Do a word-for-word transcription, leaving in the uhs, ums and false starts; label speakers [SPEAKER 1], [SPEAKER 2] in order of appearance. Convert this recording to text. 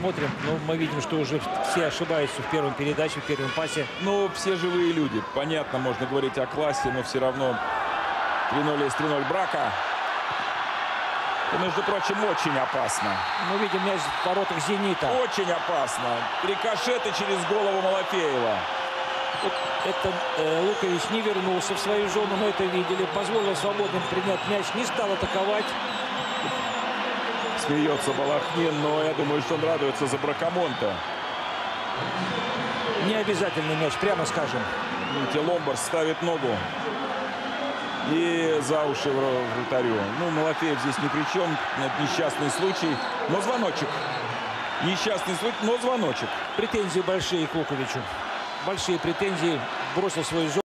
[SPEAKER 1] посмотрим. Но мы видим, что уже все ошибаются в первом передаче, в первом пасе.
[SPEAKER 2] Ну, все живые люди. Понятно, можно говорить о классе, но все равно три ноль есть три ноль Брака. И, между прочим, очень опасно.
[SPEAKER 1] Мы видим мяч в воротах «Зенита».
[SPEAKER 2] Очень опасно. Рикошеты через голову Малафеева.
[SPEAKER 1] Вот это э, Лукович не вернулся в свою зону, мы это видели. Позволил свободным принять мяч, не стал атаковать.
[SPEAKER 2] Смеется Балахнин, но я думаю, что он радуется за Бракамонта.
[SPEAKER 1] Не обязательный мяч, прямо скажем.
[SPEAKER 2] Видите, Ломбард ставит ногу. И за уши вратарю. Ну, Малафеев здесь ни при чем. Это несчастный случай. Но звоночек. Несчастный случай, но звоночек.
[SPEAKER 1] Претензии большие к Луковичу. Большие претензии. Бросил свою зону.